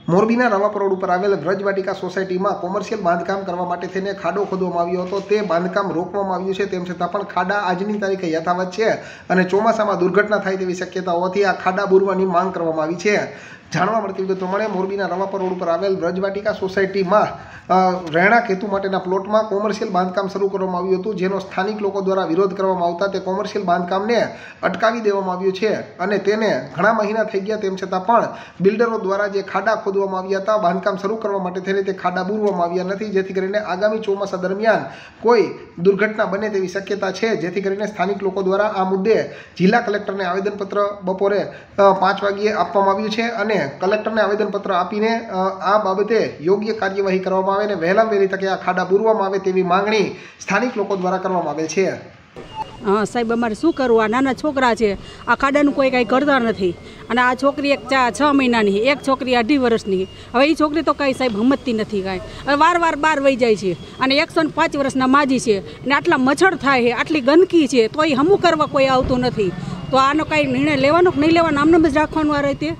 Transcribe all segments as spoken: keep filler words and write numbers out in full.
મોરબીના રવાપર રોડ ઉપર આવેલ વ્રજવાટિકા સોસાયટીમાં કોમર્શિયલ બાંધકામ કરવા માટે થઈને ખાડો ખોદવામાં આવ્યો હતો। તે બાંધકામ રોકવામાં આવ્યું છે, તેમ છતાં પણ ખાડા આજની તારીખે યથાવત છે અને ચોમાસામાં દુર્ઘટના થાય તેવી શક્યતા હોવાથી આ ખાડા બુરવાની માંગ કરવામાં આવી છે। જાણવા મળતી વિગત પ્રમાણે મોરબીના રવાપર રોડ ઉપર આવેલ વ્રજવાટિકા સોસાયટીમાં રહેણાંક હેતુ માટેના પ્લોટમાં કોમર્શિયલ બાંધકામ શરૂ કરવામાં આવ્યું હતું, જેનો સ્થાનિક લોકો દ્વારા વિરોધ કરવામાં આવતા તે કોમર્શિયલ બાંધકામને અટકાવી દેવામાં આવ્યું છે અને તેને ઘણા મહિના થઈ ગયા, તેમ છતાં પણ બિલ્ડરો દ્વારા જે ખાડા ખોદવામાં આવ્યા હતા બાંધકામ શરૂ કરવા માટે થઈને તે ખાડા બુરવામાં આવ્યા નથી, જેથી કરીને આગામી ચોમાસા દરમિયાન કોઈ દુર્ઘટના બને તેવી શક્યતા છે। જેથી કરીને સ્થાનિક લોકો દ્વારા આ મુદ્દે જિલ્લા કલેક્ટરને આવેદનપત્ર બપોરે પાંચ વાગ્યે આપવામાં આવ્યું છે અને કલેક્ટરને આવેદનપત્ર આપીને આ બાબતે યોગ્ય કાર્યવાહી કરવામાં આવે અને વહેલા વહેલી તકે આ ખાડા બુરવામાં આવે તેવી માંગણી સ્થાનિક લોકો દ્વારા કરવામાં આવે છે। હા સાહેબ, અમારે શું કરવું? આ નાના છોકરા છે, આ ખાડાનું કોઈ કાંઈ કરતા નથી અને આ છોકરી એક ચા છ મહિનાની, એક છોકરી અઢી વર્ષની। હવે એ છોકરી તો કાંઈ સાહેબ સમજતી નથી કાંઈ, હવે વાર વાર બહાર વહી જાય છે અને એકસો ને પાંચ વર્ષના માજી છે અને આટલા મચ્છર થાય છે, આટલી ગંદકી છે, તો એ હમું કરવા કોઈ આવતું નથી। તો આનો કાંઈ નિર્ણય લેવાનો કે નહીં લેવાનો, આમને જ રાખવાનું આ રીતે?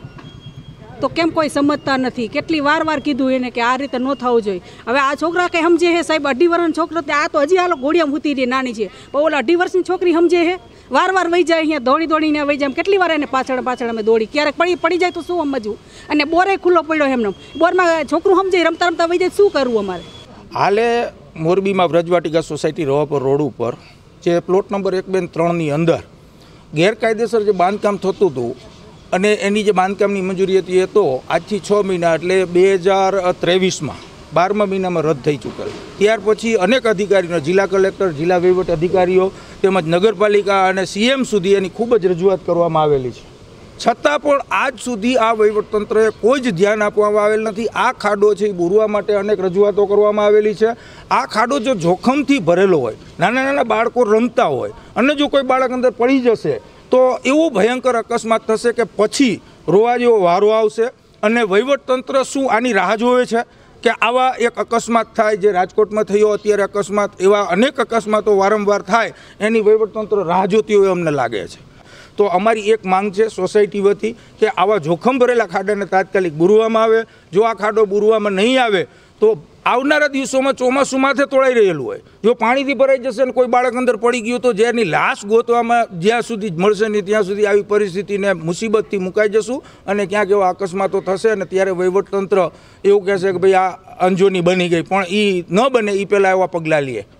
તો કેમ કોઈ સમજતા નથી? કેટલી વાર વાર કીધું એને કે આ રીતે ન થવું જોઈએ। હવે આ છોકરા કંઈ સમજે છે સાહેબ? અઢી વર્ષનો છોકરો, આ તો હજી હાલો ઘોડિયામાં ઉતી રહી નાની છે, પણ ઓલા અઢી વર્ષની છોકરી સમજે છે? વાર વાર વહી જાય, અહીંયા દોડી દોડીને વહી જાય, કેટલી વાર એને પાછળ પાછળ અમે દોડી, ક્યારેક પડી પડી જાય તો શું સમજવું? અને બોરે ખુલ્લો પડ્યો એમને, બોરમાં છોકરું સમજે રમતા રમતા વહી જાય, શું કરવું અમારે? હાલે મોરબીમાં વ્રજવાટિકા સોસાયટી રવાપર રોડ ઉપર જે પ્લોટ નંબર એક બે ત્રણની અંદર ગેરકાયદેસર જે બાંધકામ થતું હતું અને એની જે બાંધકામની મંજૂરી હતી એ તો આજથી છ મહિના એટલે બે હજાર ત્રેવીસમાં બારમા મહિનામાં રદ થઈ ચૂકેલ। ત્યાર પછી અનેક અધિકારીઓ, જિલ્લા કલેક્ટર, જિલ્લા વહીવટ અધિકારીઓ તેમજ નગરપાલિકા અને સીએમ સુધી એની ખૂબ જ રજૂઆત કરવામાં આવેલી છે, છતાં પણ આજ સુધી આ વહીવટતંત્રએ કોઈ જ ધ્યાન આપવામાં આવેલ નથી। આ ખાડો છે એ બુરવા માટે અનેક રજૂઆતો કરવામાં આવેલી છે। આ ખાડો જો જોખમથી ભરેલો હોય, નાના નાના બાળકો રમતા હોય અને જો કોઈ બાળક અંદર પડી જશે તો એવો ભયંકર અકસ્માત થશે કે પછી રોવા જેવો વારો આવશે અને વહીવટતંત્ર શું આની રાહ જોવે છે કે આવા એક અકસ્માત થાય? જે રાજકોટમાં થયો અત્યારે અકસ્માત, એવા અનેક અકસ્માતો વારંવાર થાય, એની વહીવટતંત્ર રાહ જોતી હોય અમને લાગે છે। તો અમારી એક માંગ છે સોસાયટી વતી કે આવા જોખમ ભરેલા ખાડાને તાત્કાલિક બુરવામાં આવે। જો આ ખાડો બુરવામાં નહીં આવે તો આવનારા દિવસોમાં ચોમાસું માથે તોળાઈ રહેલું હોય, જો પાણીથી ભરાઈ જશે ને કોઈ બાળક અંદર પડી ગયું તો જેની લાશ ગોતવામાં જ્યાં સુધી મળશે નહીં ત્યાં સુધી આવી પરિસ્થિતિને મુસીબતથી મુકાઈ જશું અને ક્યાંક એવા અકસ્માતો થશે અને ત્યારે વહીવટતંત્ર એવું કહેશે કે ભાઈ આ અંજોની બની ગઈ, પણ એ ન બને એ પહેલાં એવા પગલાં લઈએ।